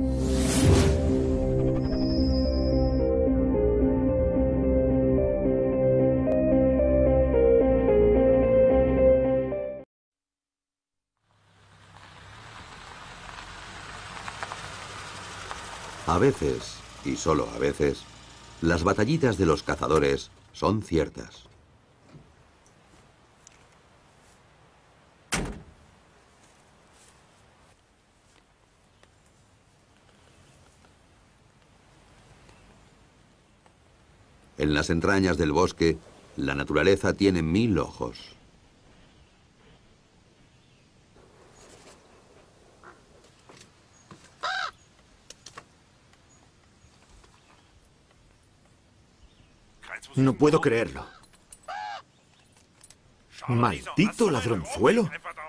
A veces, y solo a veces, las batallitas de los cazadores son ciertas. En las entrañas del bosque, la naturaleza tiene 1000 ojos. No puedo creerlo. ¡Maldito ladronzuelo!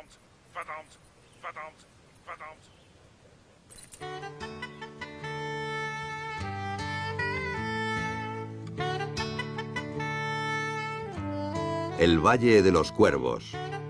El Valle de los Cuervos.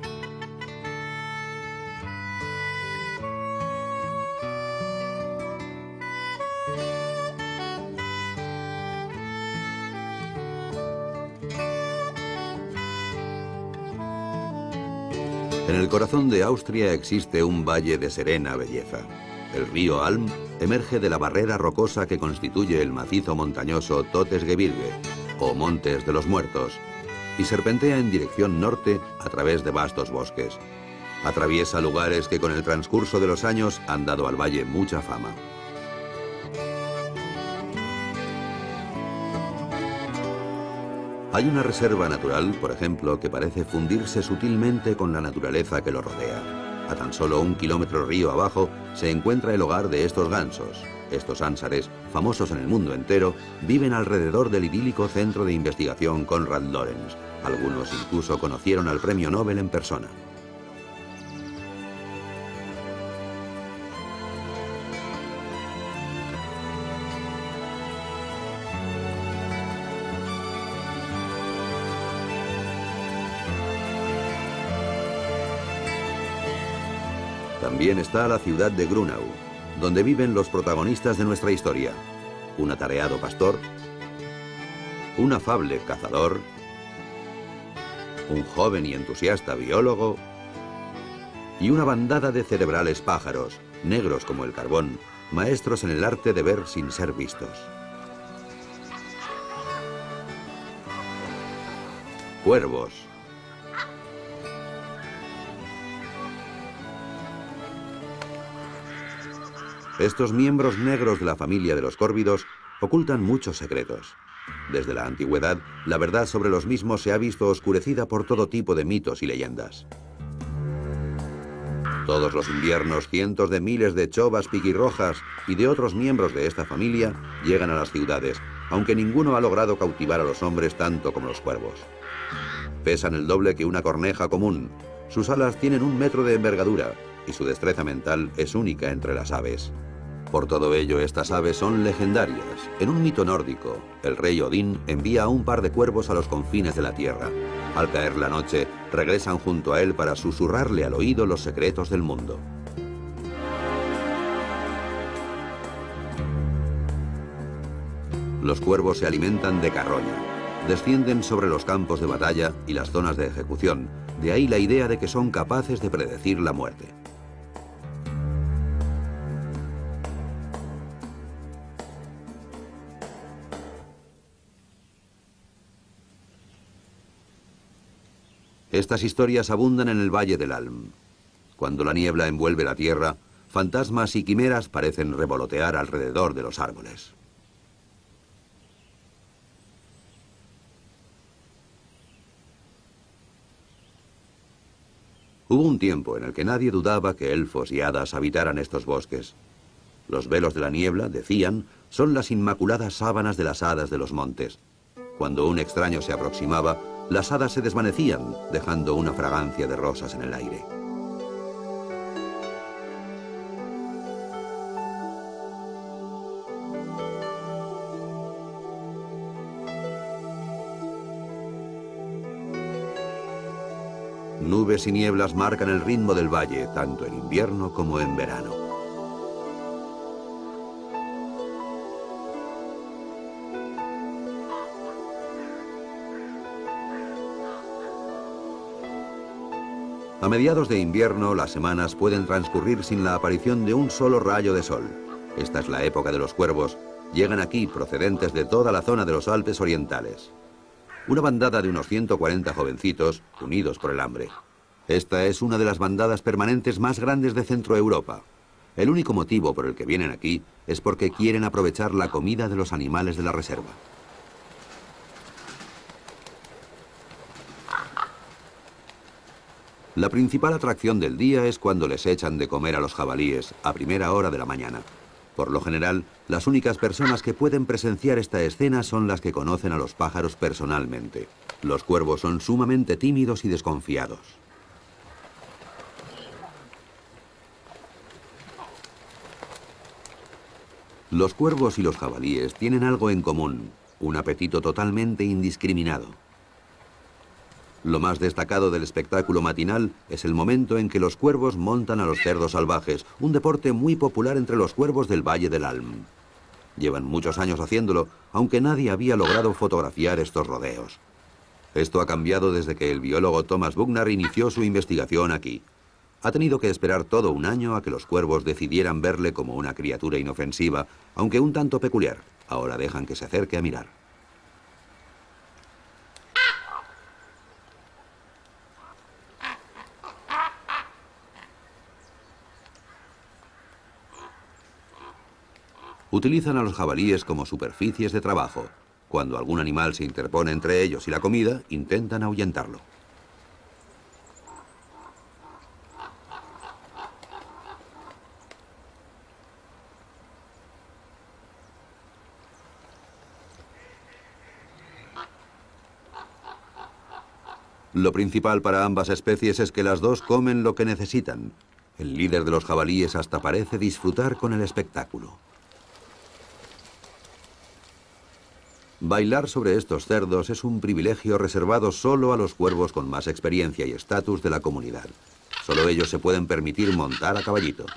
En el corazón de Austria existe un valle de serena belleza. El río Alm emerge de la barrera rocosa que constituye el macizo montañoso Todesgebirge, o Montes de los Muertos, y serpentea en dirección norte a través de vastos bosques. Atraviesa lugares que con el transcurso de los años han dado al valle mucha fama. Hay una reserva natural, por ejemplo, que parece fundirse sutilmente con la naturaleza que lo rodea. A tan solo 1 kilómetro río abajo se encuentra el hogar de estos gansos. Estos ánsares, famosos en el mundo entero, viven alrededor del idílico centro de investigación Konrad Lorenz. Algunos incluso conocieron al premio Nobel en persona. También está la ciudad de Grunau, donde viven los protagonistas de nuestra historia. Un atareado pastor, un afable cazador, un joven y entusiasta biólogo y una bandada de cerebrales pájaros, negros como el carbón, maestros en el arte de ver sin ser vistos. Cuervos. Estos miembros negros de la familia de los córvidos ocultan muchos secretos. Desde la antigüedad, la verdad sobre los mismos se ha visto oscurecida por todo tipo de mitos y leyendas. Todos los inviernos, cientos de miles de chovas piquirrojas y de otros miembros de esta familia llegan a las ciudades, aunque ninguno ha logrado cautivar a los hombres tanto como los cuervos. Pesan el doble que una corneja común, sus alas tienen 1 metro de envergadura y su destreza mental es única entre las aves. Por todo ello, estas aves son legendarias. En un mito nórdico, el rey Odín envía a un par de cuervos a los confines de la tierra. Al caer la noche, regresan junto a él para susurrarle al oído los secretos del mundo. Los cuervos se alimentan de carroña. Descienden sobre los campos de batalla y las zonas de ejecución. De ahí la idea de que son capaces de predecir la muerte. Estas historias abundan en el Valle del Alm. Cuando la niebla envuelve la tierra, fantasmas y quimeras parecen revolotear alrededor de los árboles. Hubo un tiempo en el que nadie dudaba que elfos y hadas habitaran estos bosques. Los velos de la niebla, decían, son las inmaculadas sábanas de las hadas de los montes. Cuando un extraño se aproximaba, las hadas se desvanecían, dejando una fragancia de rosas en el aire. Nubes y nieblas marcan el ritmo del valle, tanto en invierno como en verano. A mediados de invierno, las semanas pueden transcurrir sin la aparición de un solo rayo de sol. Esta es la época de los cuervos. Llegan aquí procedentes de toda la zona de los Alpes orientales. Una bandada de unos 140 jovencitos unidos por el hambre. Esta es una de las bandadas permanentes más grandes de Centroeuropa. El único motivo por el que vienen aquí es porque quieren aprovechar la comida de los animales de la reserva. La principal atracción del día es cuando les echan de comer a los jabalíes a primera hora de la mañana. Por lo general, las únicas personas que pueden presenciar esta escena son las que conocen a los pájaros personalmente. Los cuervos son sumamente tímidos y desconfiados. Los cuervos y los jabalíes tienen algo en común, un apetito totalmente indiscriminado. Lo más destacado del espectáculo matinal es el momento en que los cuervos montan a los cerdos salvajes, un deporte muy popular entre los cuervos del Valle del Alm. Llevan muchos años haciéndolo, aunque nadie había logrado fotografiar estos rodeos. Esto ha cambiado desde que el biólogo Thomas Buchner inició su investigación aquí. Ha tenido que esperar todo un año a que los cuervos decidieran verle como una criatura inofensiva, aunque un tanto peculiar. Ahora dejan que se acerque a mirar. Utilizan a los jabalíes como superficies de trabajo. Cuando algún animal se interpone entre ellos y la comida, intentan ahuyentarlo. Lo principal para ambas especies es que las dos comen lo que necesitan. El líder de los jabalíes hasta parece disfrutar con el espectáculo. Bailar sobre estos cerdos es un privilegio reservado solo a los cuervos con más experiencia y estatus de la comunidad. Solo ellos se pueden permitir montar a caballito.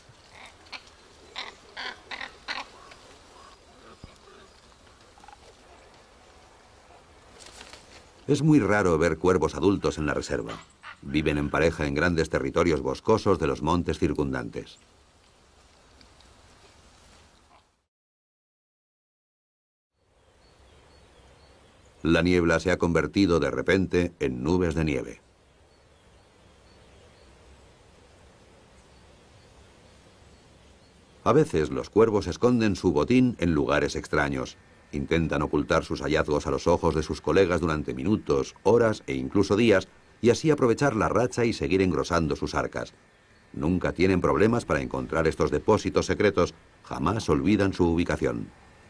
Es muy raro ver cuervos adultos en la reserva. Viven en pareja en grandes territorios boscosos de los montes circundantes. La niebla se ha convertido de repente en nubes de nieve. A veces los cuervos esconden su botín en lugares extraños. Intentan ocultar sus hallazgos a los ojos de sus colegas durante minutos, horas e incluso días, y así aprovechar la racha y seguir engrosando sus arcas. Nunca tienen problemas para encontrar estos depósitos secretos, jamás olvidan su ubicación.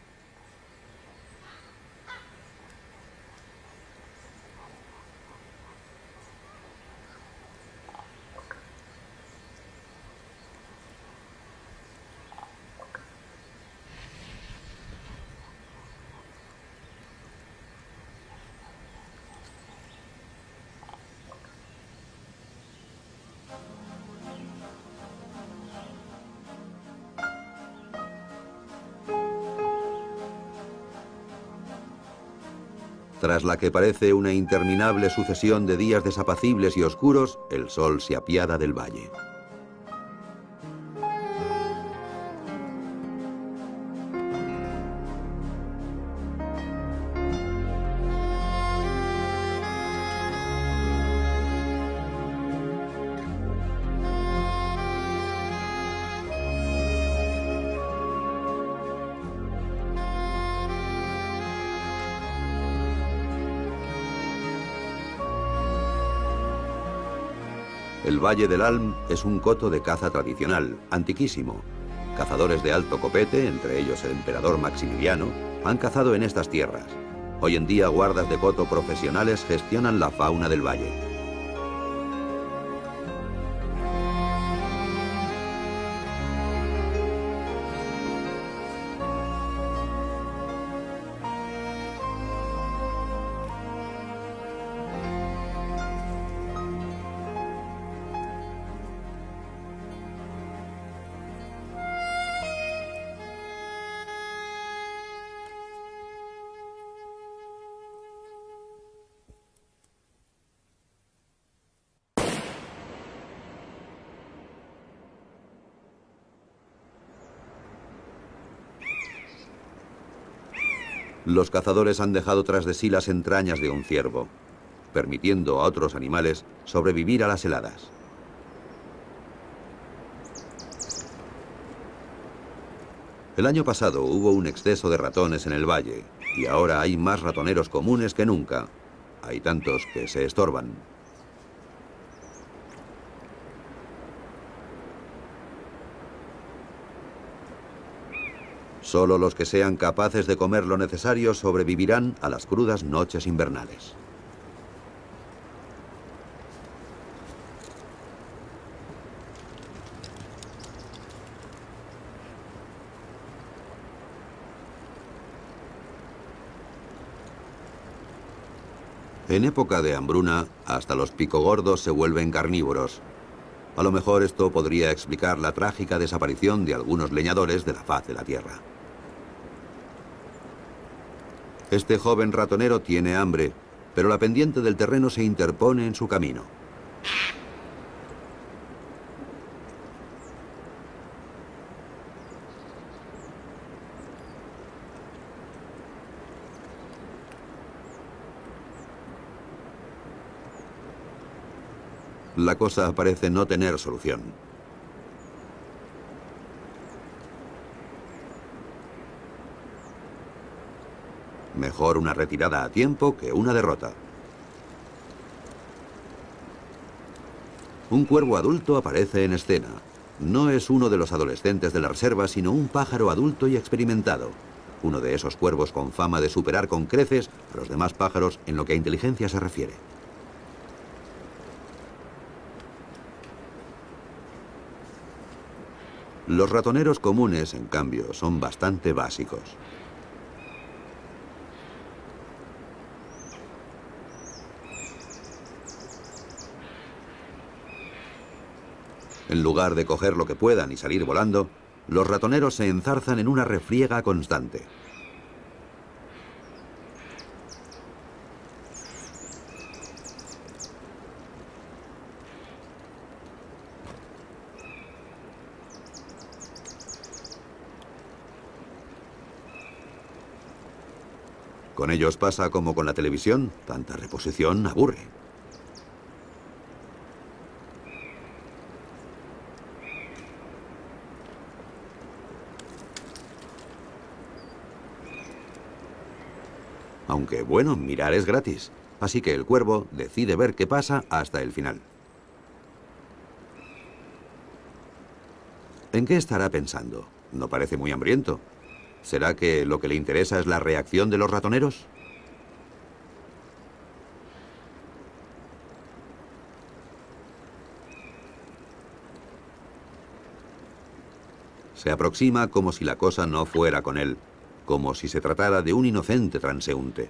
Tras la que parece una interminable sucesión de días desapacibles y oscuros, el sol se apiada del valle. El Valle del Alm es un coto de caza tradicional, antiquísimo. Cazadores de alto copete, entre ellos el emperador Maximiliano, han cazado en estas tierras. Hoy en día guardas de coto profesionales gestionan la fauna del valle. Los cazadores han dejado tras de sí las entrañas de un ciervo, permitiendo a otros animales sobrevivir a las heladas. El año pasado hubo un exceso de ratones en el valle y ahora hay más ratoneros comunes que nunca. Hay tantos que se estorban. Solo los que sean capaces de comer lo necesario sobrevivirán a las crudas noches invernales. En época de hambruna, hasta los picogordos se vuelven carnívoros. A lo mejor esto podría explicar la trágica desaparición de algunos leñadores de la faz de la tierra. Este joven ratonero tiene hambre, pero la pendiente del terreno se interpone en su camino. La cosa parece no tener solución. Mejor una retirada a tiempo que una derrota. Un cuervo adulto aparece en escena. No es uno de los adolescentes de la reserva, sino un pájaro adulto y experimentado. Uno de esos cuervos con fama de superar con creces a los demás pájaros en lo que a inteligencia se refiere. Los ratoneros comunes, en cambio, son bastante básicos. En lugar de coger lo que puedan y salir volando, los ratoneros se enzarzan en una refriega constante. Con ellos pasa como con la televisión, tanta reposición aburre. Aunque bueno, mirar es gratis, así que el cuervo decide ver qué pasa hasta el final. ¿En qué estará pensando? No parece muy hambriento. ¿Será que lo que le interesa es la reacción de los ratoneros? Se aproxima como si la cosa no fuera con él, como si se tratara de un inocente transeúnte.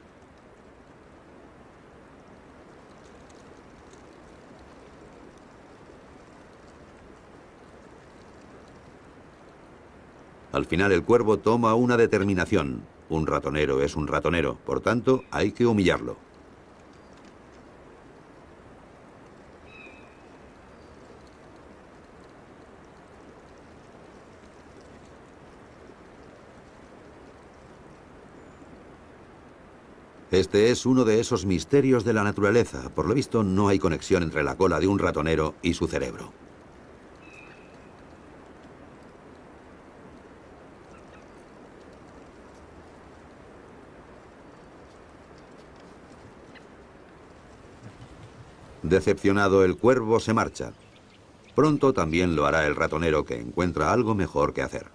Al final el cuervo toma una determinación. Un ratonero es un ratonero, por tanto hay que humillarlo. Este es uno de esos misterios de la naturaleza. Por lo visto, no hay conexión entre la cola de un ratonero y su cerebro. Decepcionado, el cuervo se marcha. Pronto también lo hará el ratonero, que encuentra algo mejor que hacer.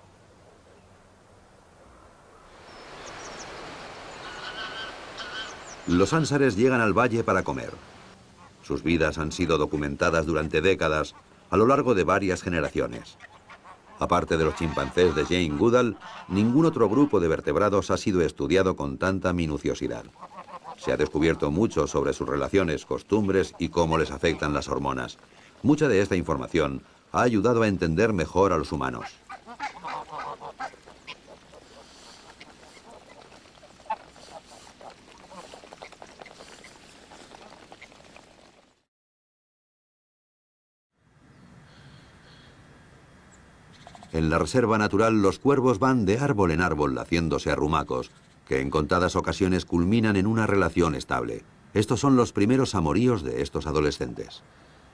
Los ánsares llegan al valle para comer. Sus vidas han sido documentadas durante décadas, a lo largo de varias generaciones. Aparte de los chimpancés de Jane Goodall, ningún otro grupo de vertebrados ha sido estudiado con tanta minuciosidad. Se ha descubierto mucho sobre sus relaciones, costumbres y cómo les afectan las hormonas. Mucha de esta información ha ayudado a entender mejor a los humanos. En la reserva natural, los cuervos van de árbol en árbol haciéndose arrumacos, que en contadas ocasiones culminan en una relación estable. Estos son los primeros amoríos de estos adolescentes.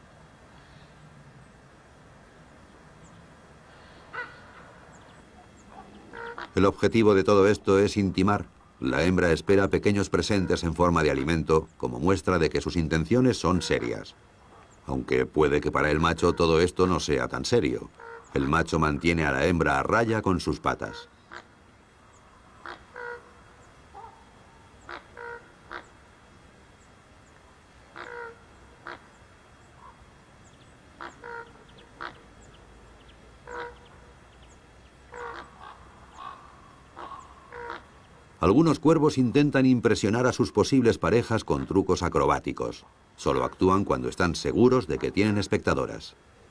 El objetivo de todo esto es intimar. La hembra espera pequeños presentes en forma de alimento, como muestra de que sus intenciones son serias. Aunque puede que para el macho todo esto no sea tan serio. El macho mantiene a la hembra a raya con sus patas. Algunos cuervos intentan impresionar a sus posibles parejas con trucos acrobáticos. Solo actúan cuando están seguros de que tienen espectadoras.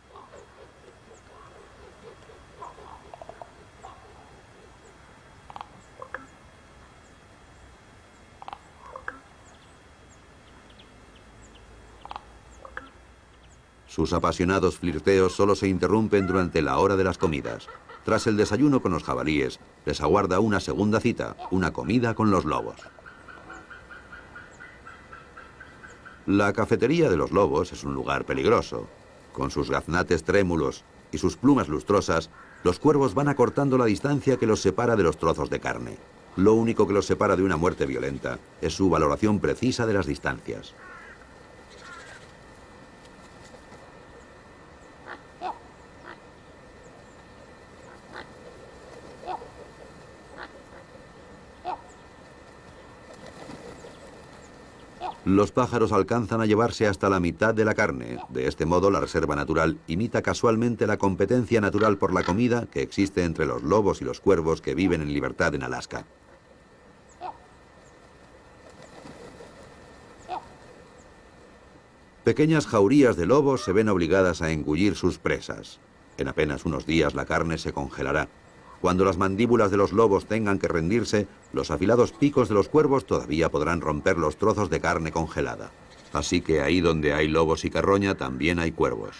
Sus apasionados flirteos solo se interrumpen durante la hora de las comidas. Tras el desayuno con los jabalíes, les aguarda una segunda cita, una comida con los lobos. La cafetería de los lobos es un lugar peligroso. Con sus gaznates trémulos y sus plumas lustrosas, los cuervos van acortando la distancia que los separa de los trozos de carne. Lo único que los separa de una muerte violenta es su valoración precisa de las distancias. Los pájaros alcanzan a llevarse hasta la mitad de la carne. De este modo, la reserva natural imita casualmente la competencia natural por la comida que existe entre los lobos y los cuervos que viven en libertad en Alaska. Pequeñas jaurías de lobos se ven obligadas a engullir sus presas. En apenas unos días la carne se congelará. Cuando las mandíbulas de los lobos tengan que rendirse, los afilados picos de los cuervos todavía podrán romper los trozos de carne congelada. Así que ahí donde hay lobos y carroña también hay cuervos.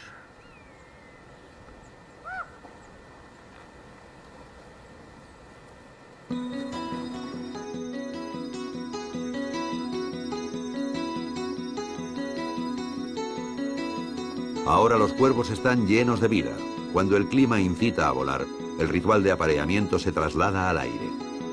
Ahora los cuervos están llenos de vida. Cuando el clima incita a volar, el ritual de apareamiento se traslada al aire.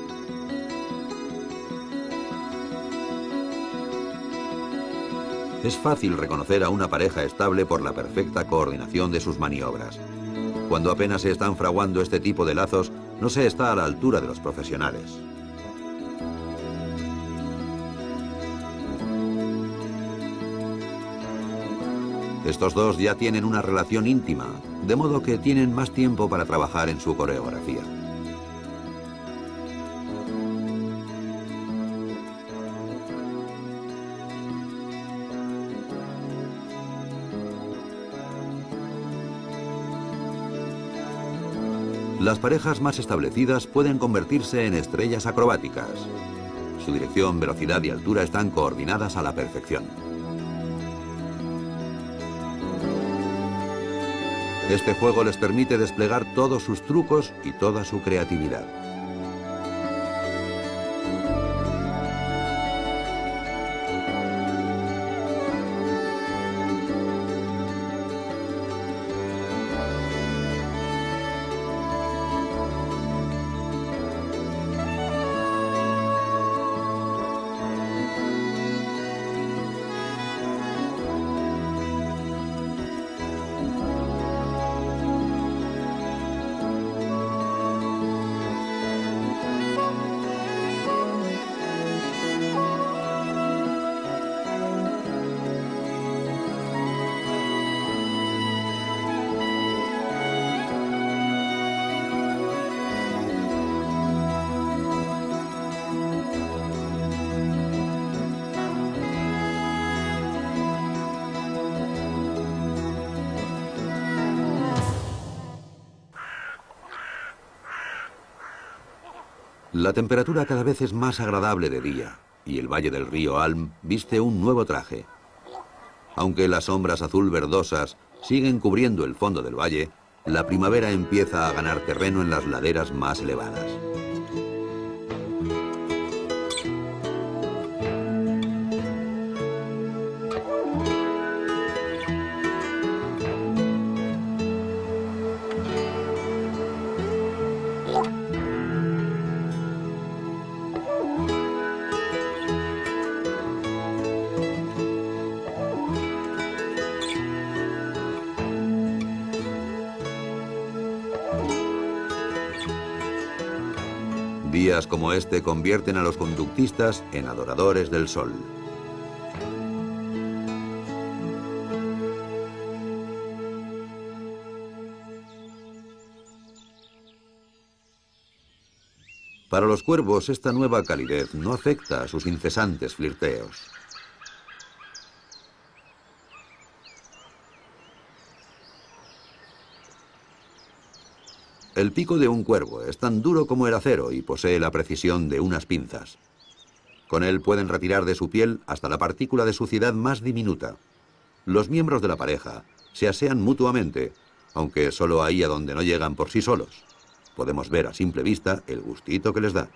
Es fácil reconocer a una pareja estable por la perfecta coordinación de sus maniobras. Cuando apenas se están fraguando este tipo de lazos, no se está a la altura de los profesionales. Estos dos ya tienen una relación íntima, de modo que tienen más tiempo para trabajar en su coreografía. Las parejas más establecidas pueden convertirse en estrellas acrobáticas. Su dirección, velocidad y altura están coordinadas a la perfección. Este juego les permite desplegar todos sus trucos y toda su creatividad. La temperatura cada vez es más agradable de día y el valle del río Alm viste un nuevo traje. Aunque las sombras azul verdosas siguen cubriendo el fondo del valle, la primavera empieza a ganar terreno en las laderas más elevadas. Días como este convierten a los conductistas en adoradores del sol. Para los cuervos, esta nueva calidez no afecta a sus incesantes flirteos. El pico de un cuervo es tan duro como el acero y posee la precisión de unas pinzas. Con él pueden retirar de su piel hasta la partícula de suciedad más diminuta. Los miembros de la pareja se asean mutuamente, aunque solo ahí a donde no llegan por sí solos. Podemos ver a simple vista el gustito que les da.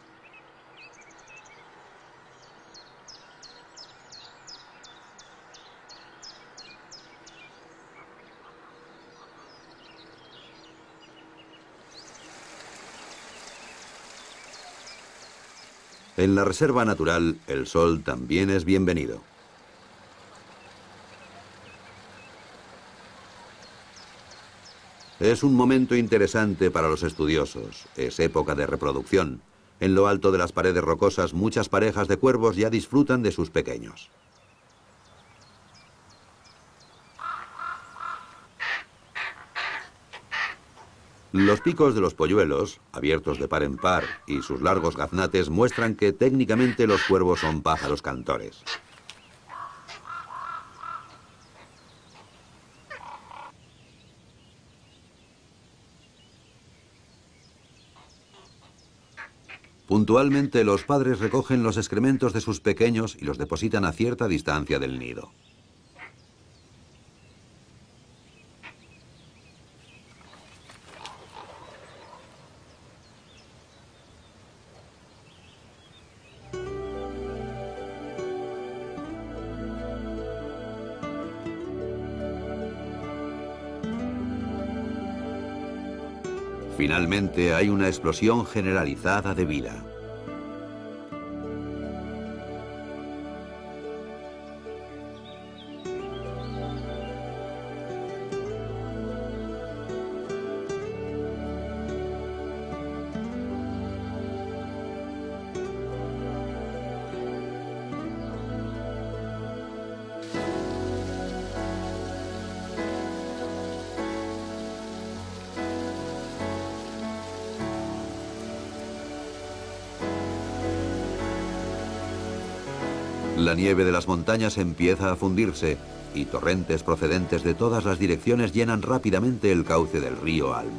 En la reserva natural, el sol también es bienvenido. Es un momento interesante para los estudiosos. Es época de reproducción. En lo alto de las paredes rocosas, muchas parejas de cuervos ya disfrutan de sus pequeños. Los picos de los polluelos, abiertos de par en par, y sus largos gaznates muestran que técnicamente los cuervos son pájaros cantores. Puntualmente, los padres recogen los excrementos de sus pequeños y los depositan a cierta distancia del nido. Finalmente, hay una explosión generalizada de vida. La nieve de las montañas empieza a fundirse y torrentes procedentes de todas las direcciones llenan rápidamente el cauce del río Alm.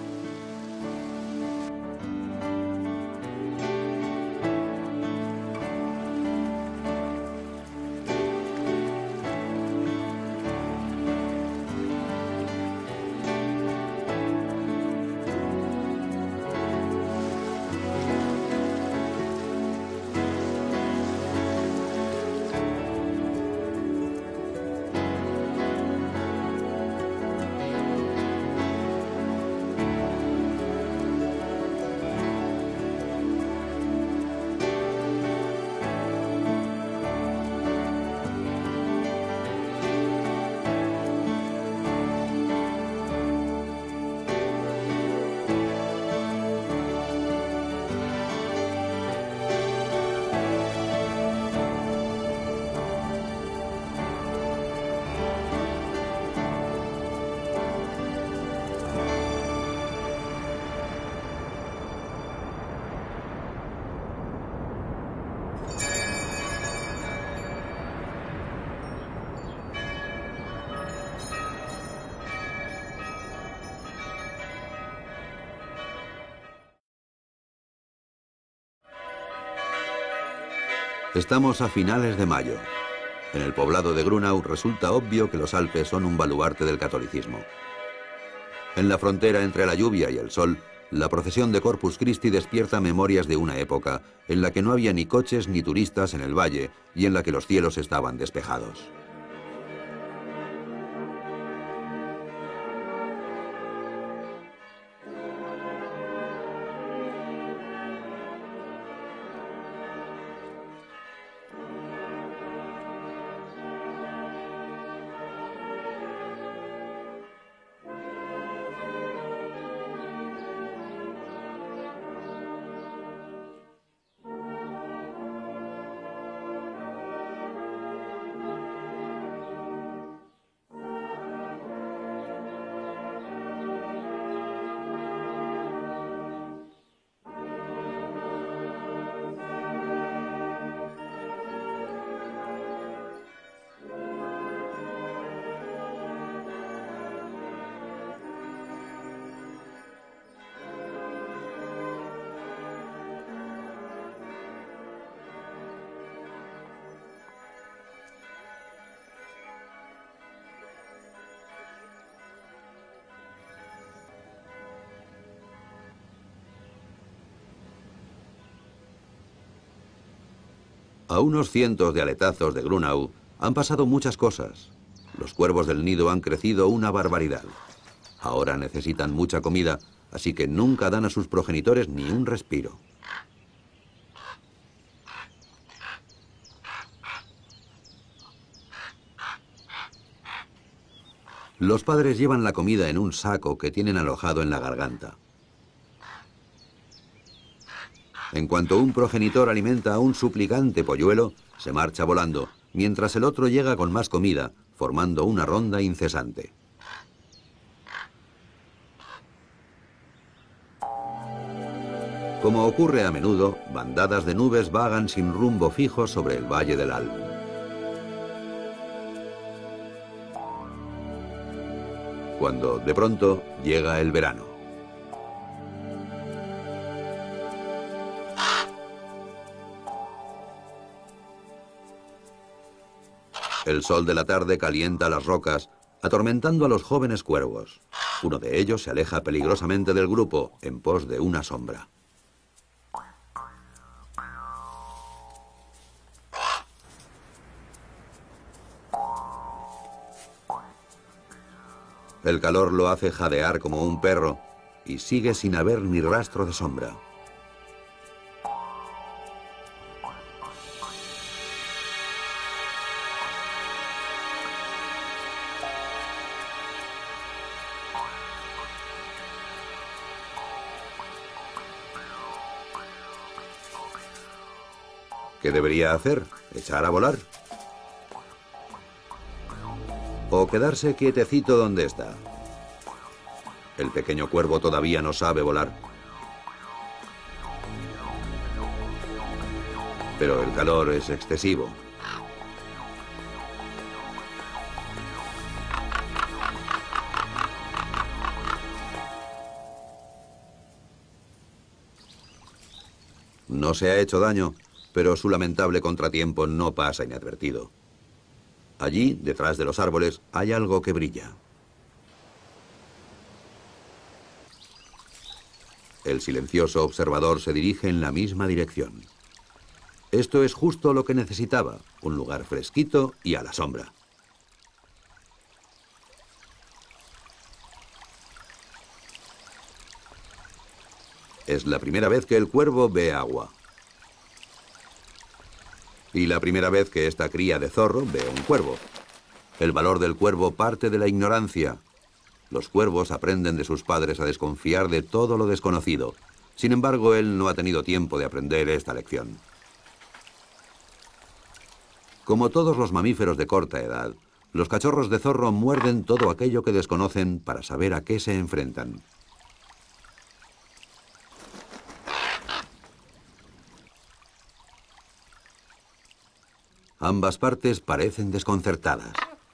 Estamos a finales de mayo. En el poblado de Grunau resulta obvio que los Alpes son un baluarte del catolicismo. En la frontera entre la lluvia y el sol, la procesión de Corpus Christi despierta memorias de una época en la que no había ni coches ni turistas en el valle y en la que los cielos estaban despejados. A unos cientos de aletazos de Grunau han pasado muchas cosas. Los cuervos del nido han crecido una barbaridad. Ahora necesitan mucha comida, así que nunca dan a sus progenitores ni un respiro. Los padres llevan la comida en un saco que tienen alojado en la garganta. En cuanto un progenitor alimenta a un suplicante polluelo, se marcha volando, mientras el otro llega con más comida, formando una ronda incesante. Como ocurre a menudo, bandadas de nubes vagan sin rumbo fijo sobre el Valle del Alm. Cuando, de pronto, llega el verano. El sol de la tarde calienta las rocas, atormentando a los jóvenes cuervos. Uno de ellos se aleja peligrosamente del grupo, en pos de una sombra. El calor lo hace jadear como un perro y sigue sin haber ni rastro de sombra. ¿Qué debería hacer? ¿Echar a volar? ¿O quedarse quietecito donde está? El pequeño cuervo todavía no sabe volar. Pero el calor es excesivo. No se ha hecho daño, pero su lamentable contratiempo no pasa inadvertido. Allí, detrás de los árboles, hay algo que brilla. El silencioso observador se dirige en la misma dirección. Esto es justo lo que necesitaba, un lugar fresquito y a la sombra. Es la primera vez que el cuervo ve agua. Y la primera vez que esta cría de zorro ve un cuervo. El valor del cuervo parte de la ignorancia. Los cuervos aprenden de sus padres a desconfiar de todo lo desconocido. Sin embargo, él no ha tenido tiempo de aprender esta lección. Como todos los mamíferos de corta edad, los cachorros de zorro muerden todo aquello que desconocen para saber a qué se enfrentan. Ambas partes parecen desconcertadas.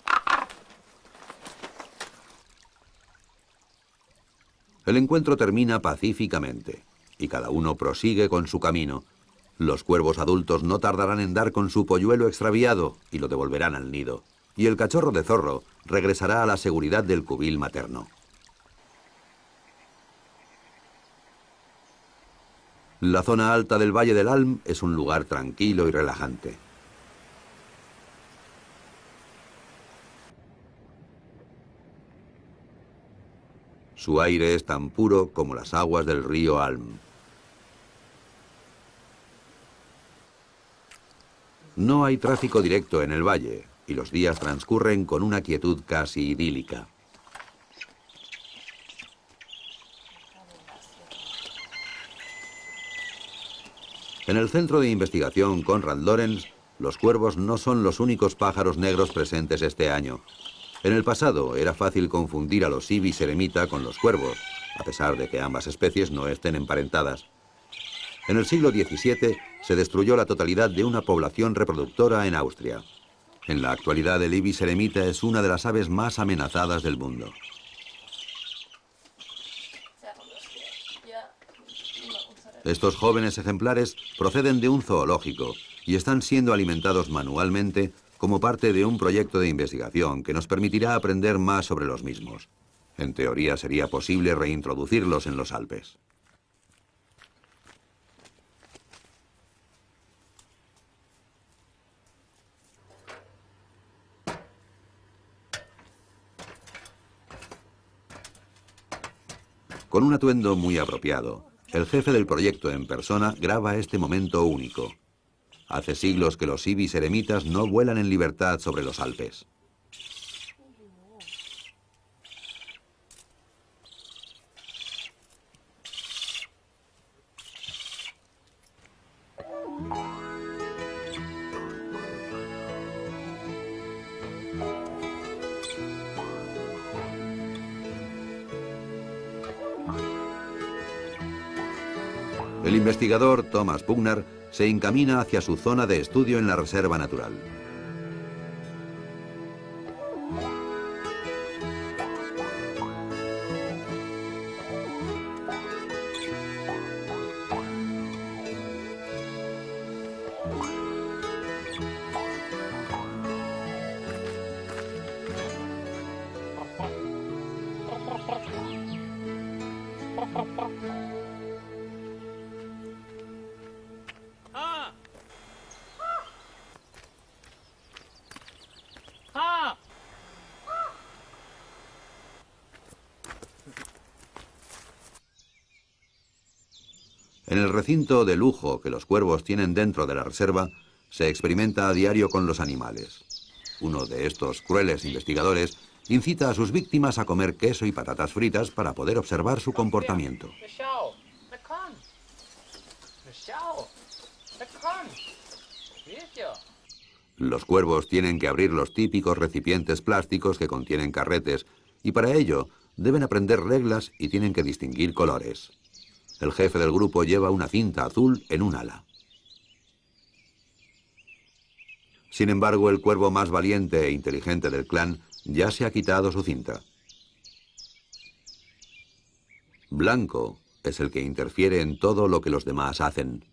El encuentro termina pacíficamente y cada uno prosigue con su camino. Los cuervos adultos no tardarán en dar con su polluelo extraviado y lo devolverán al nido. Y el cachorro de zorro regresará a la seguridad del cubil materno. La zona alta del Valle del Alm es un lugar tranquilo y relajante. Su aire es tan puro como las aguas del río Alm. No hay tráfico directo en el valle y los días transcurren con una quietud casi idílica. En el centro de investigación Konrad Lorenz, los cuervos no son los únicos pájaros negros presentes este año. En el pasado era fácil confundir a los ibis eremita con los cuervos, a pesar de que ambas especies no estén emparentadas. En el siglo XVII se destruyó la totalidad de una población reproductora en Austria. En la actualidad el ibis eremita es una de las aves más amenazadas del mundo. Estos jóvenes ejemplares proceden de un zoológico y están siendo alimentados manualmente como parte de un proyecto de investigación que nos permitirá aprender más sobre los mismos. En teoría sería posible reintroducirlos en los Alpes. Con un atuendo muy apropiado, el jefe del proyecto en persona graba este momento único. Hace siglos que los ibis eremitas no vuelan en libertad sobre los Alpes. El investigador Thomas Pugner se encamina hacia su zona de estudio en la reserva natural. En el recinto de lujo que los cuervos tienen dentro de la reserva, se experimenta a diario con los animales. Uno de estos crueles investigadores incita a sus víctimas a comer queso y patatas fritas para poder observar su comportamiento. Los cuervos tienen que abrir los típicos recipientes plásticos que contienen carretes y para ello deben aprender reglas y tienen que distinguir colores. El jefe del grupo lleva una cinta azul en un ala. Sin embargo, el cuervo más valiente e inteligente del clan ya se ha quitado su cinta. Blanco es el que interfiere en todo lo que los demás hacen.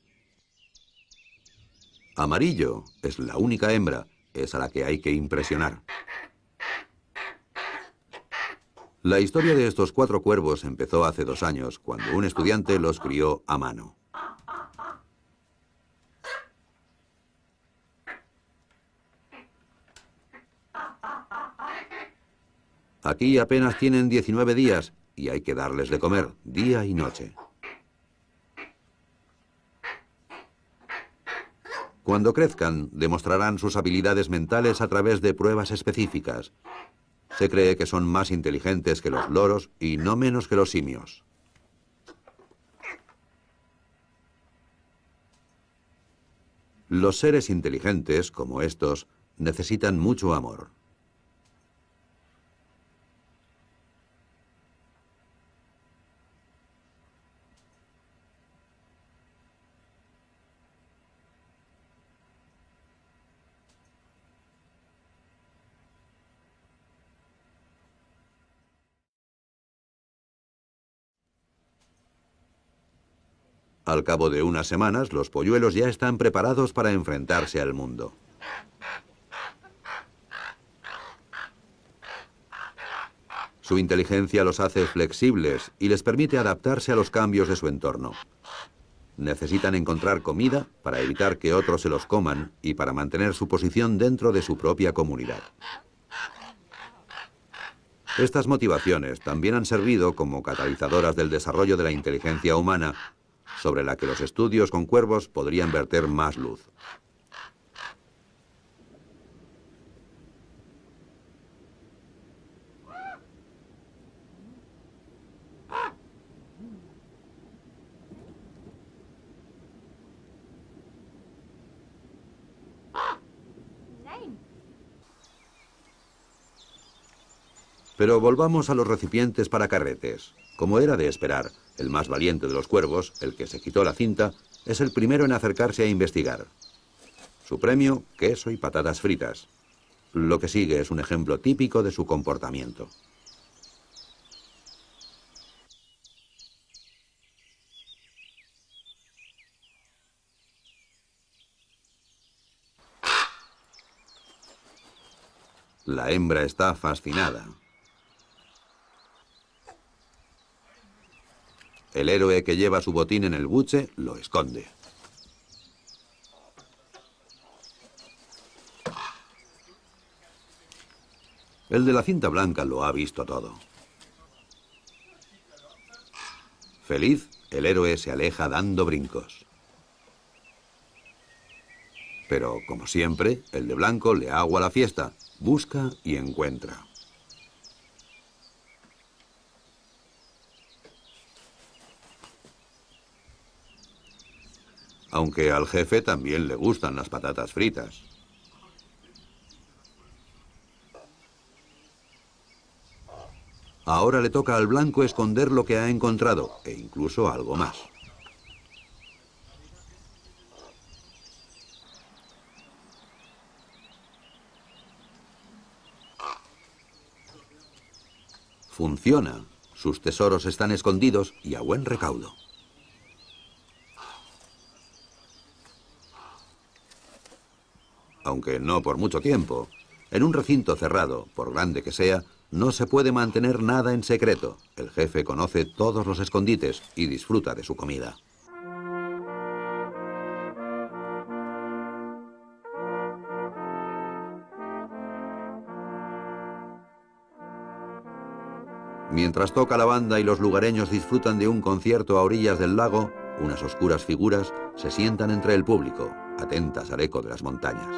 Amarillo es la única hembra, es a la que hay que impresionar. La historia de estos 4 cuervos empezó hace 2 años, cuando un estudiante los crió a mano. Aquí apenas tienen 19 días y hay que darles de comer día y noche. Cuando crezcan, demostrarán sus habilidades mentales a través de pruebas específicas. Se cree que son más inteligentes que los loros y no menos que los simios. Los seres inteligentes, como estos, necesitan mucho amor. Al cabo de unas semanas, los polluelos ya están preparados para enfrentarse al mundo. Su inteligencia los hace flexibles y les permite adaptarse a los cambios de su entorno. Necesitan encontrar comida para evitar que otros se los coman y para mantener su posición dentro de su propia comunidad. Estas motivaciones también han servido como catalizadoras del desarrollo de la inteligencia humana, sobre la que los estudios con cuervos podrían verter más luz. Pero volvamos a los recipientes para carretes. Como era de esperar, el más valiente de los cuervos, el que se quitó la cinta, es el primero en acercarse a investigar. Su premio, queso y patatas fritas. Lo que sigue es un ejemplo típico de su comportamiento. La hembra está fascinada. El héroe que lleva su botín en el buche lo esconde. El de la cinta blanca lo ha visto todo. Feliz, el héroe se aleja dando brincos. Pero, como siempre, el de blanco le agua la fiesta, busca y encuentra. Aunque al jefe también le gustan las patatas fritas. Ahora le toca al blanco esconder lo que ha encontrado, e incluso algo más. Funciona. Sus tesoros están escondidos y a buen recaudo. Aunque no por mucho tiempo. En un recinto cerrado, por grande que sea, no se puede mantener nada en secreto. El jefe conoce todos los escondites y disfruta de su comida. Mientras toca la banda y los lugareños disfrutan de un concierto a orillas del lago, unas oscuras figuras se sientan entre el público, atentas al eco de las montañas.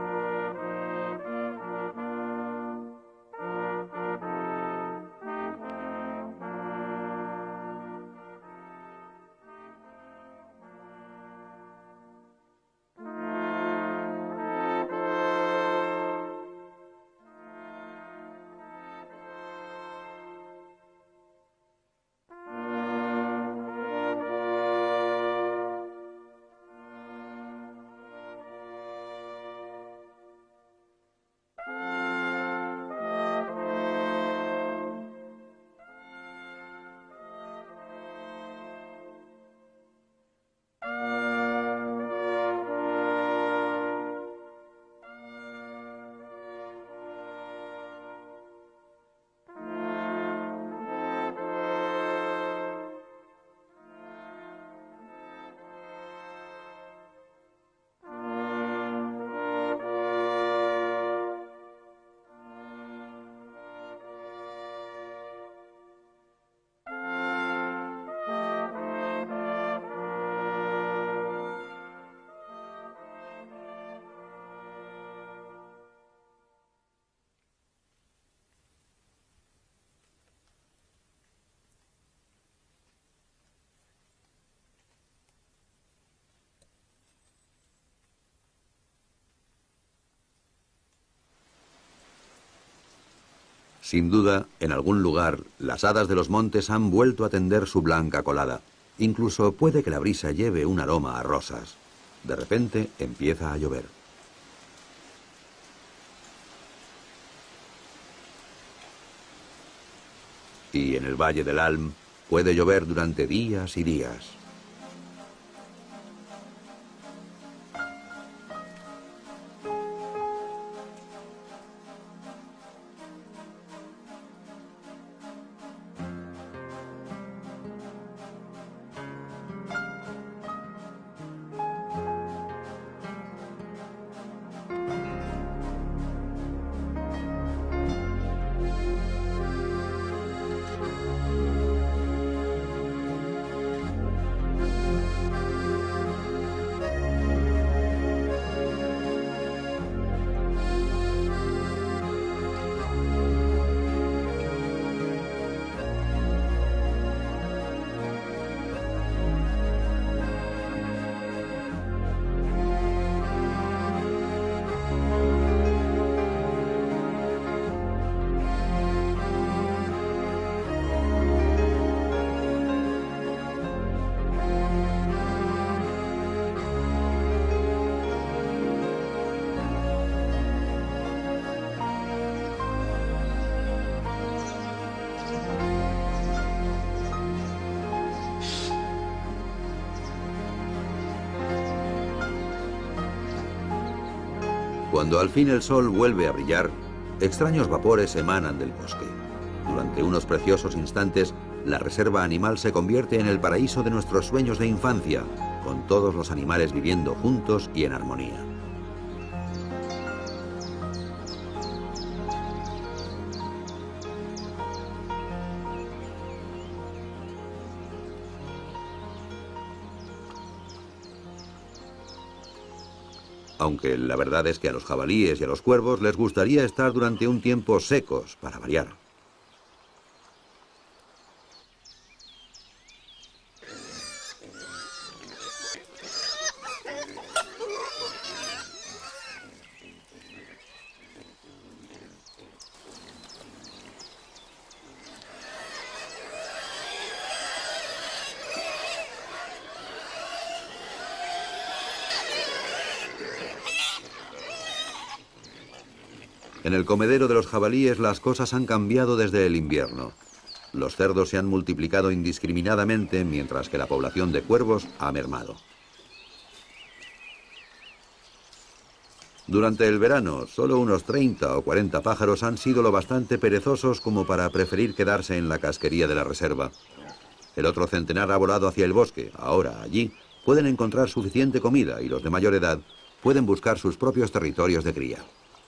Sin duda, en algún lugar, las hadas de los montes han vuelto a tender su blanca colada. Incluso puede que la brisa lleve un aroma a rosas. De repente empieza a llover. Y en el Valle del Alm puede llover durante días y días. Cuando al fin el sol vuelve a brillar, extraños vapores emanan del bosque. Durante unos preciosos instantes, la reserva animal se convierte en el paraíso de nuestros sueños de infancia, con todos los animales viviendo juntos y en armonía. Aunque la verdad es que a los jabalíes y a los cuervos les gustaría estar durante un tiempo secos, para variar. En el comedero de los jabalíes las cosas han cambiado desde el invierno. Los cerdos se han multiplicado indiscriminadamente mientras que la población de cuervos ha mermado. Durante el verano, solo unos 30 o 40 pájaros han sido lo bastante perezosos como para preferir quedarse en la casquería de la reserva. El otro centenar ha volado hacia el bosque. Ahora, allí, pueden encontrar suficiente comida y los de mayor edad pueden buscar sus propios territorios de cría.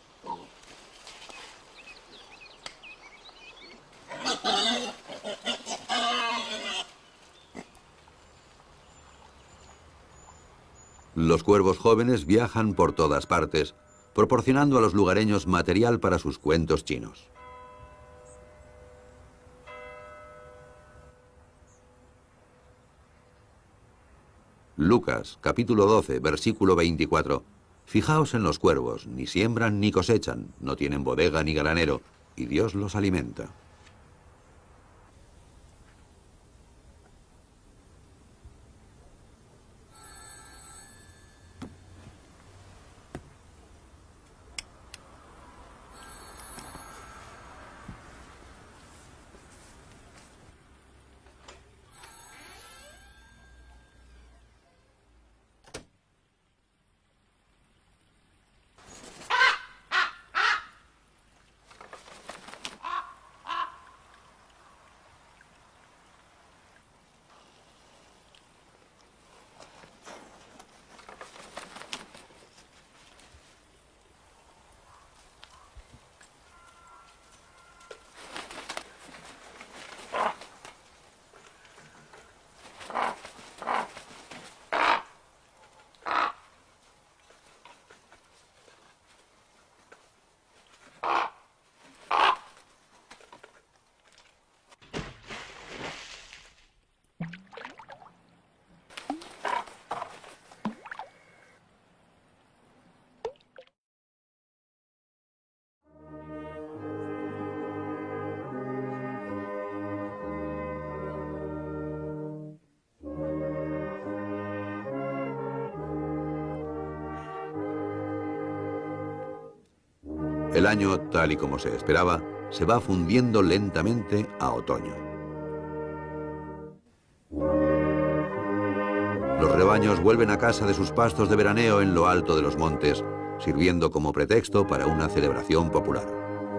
Los cuervos jóvenes viajan por todas partes, proporcionando a los lugareños material para sus cuentos chinos. Lucas, capítulo 12, versículo 24. Fijaos en los cuervos, ni siembran ni cosechan, no tienen bodega ni granero, y Dios los alimenta. El año, tal y como se esperaba, se va fundiendo lentamente a otoño. Los rebaños vuelven a casa de sus pastos de veraneo en lo alto de los montes, sirviendo como pretexto para una celebración popular.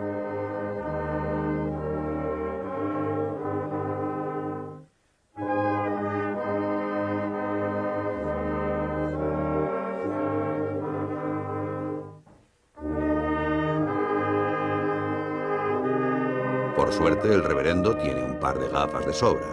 Por suerte, el reverendo tiene un par de gafas de sobra.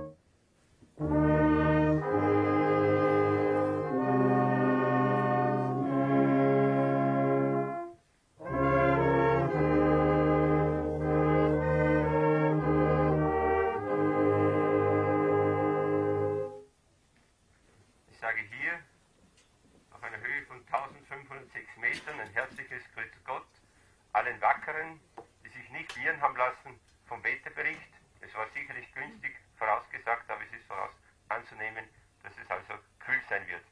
Ich sage hier, auf einer Höhe von 1506 Metern, ein herzliches Grüß Gott allen Wackeren, die sich nicht irren haben lassen vom Wetterbericht. Es war sicherlich günstig vorausgesagt, aber es ist voraus anzunehmen, dass es also kühl sein wird.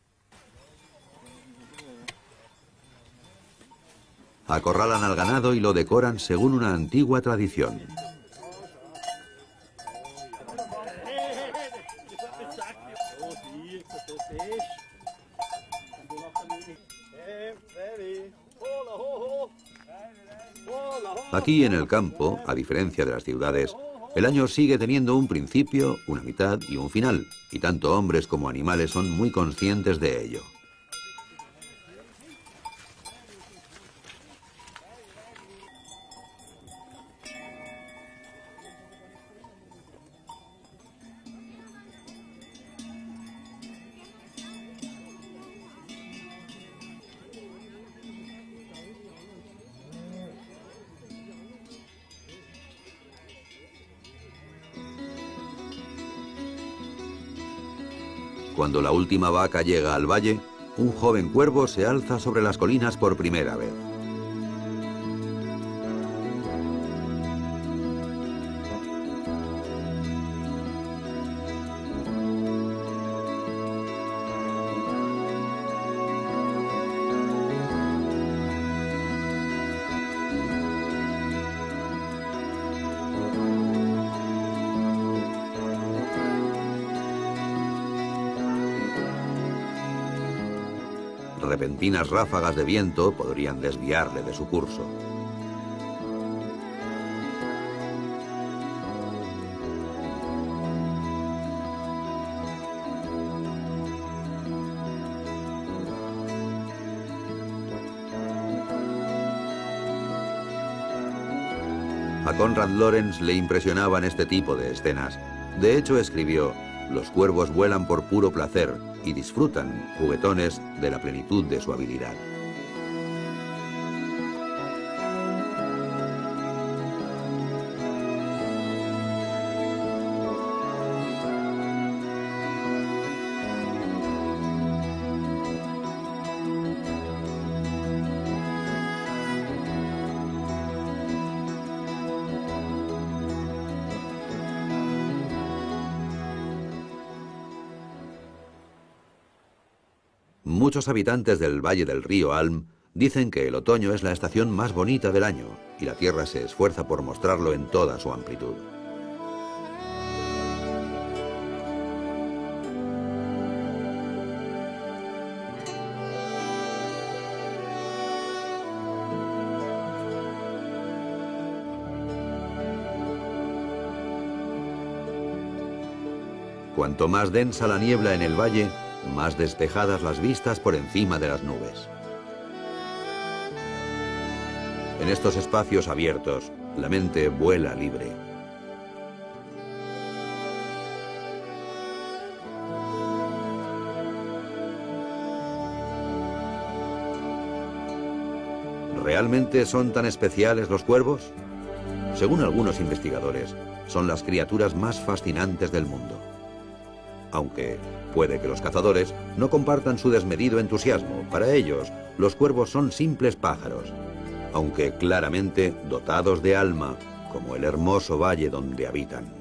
Acorralan al ganado y lo decoran según una antigua tradición. Aquí en el campo, a diferencia de las ciudades, el año sigue teniendo un principio, una mitad y un final, y tanto hombres como animales son muy conscientes de ello. Cuando la última vaca llega al valle, un joven cuervo se alza sobre las colinas por primera vez. Repentinas ráfagas de viento podrían desviarle de su curso. A Konrad Lorenz le impresionaban este tipo de escenas. De hecho, escribió: "Los cuervos vuelan por puro placer y disfrutan, juguetones, de la plenitud de su habilidad". Muchos habitantes del valle del río Alm dicen que el otoño es la estación más bonita del año y la tierra se esfuerza por mostrarlo en toda su amplitud. Cuanto más densa la niebla en el valle, más despejadas las vistas por encima de las nubes. En estos espacios abiertos, la mente vuela libre. ¿Realmente son tan especiales los cuervos? Según algunos investigadores, son las criaturas más fascinantes del mundo. Aunque puede que los cazadores no compartan su desmedido entusiasmo. Para ellos, los cuervos son simples pájaros, aunque claramente dotados de alma, como el hermoso valle donde habitan.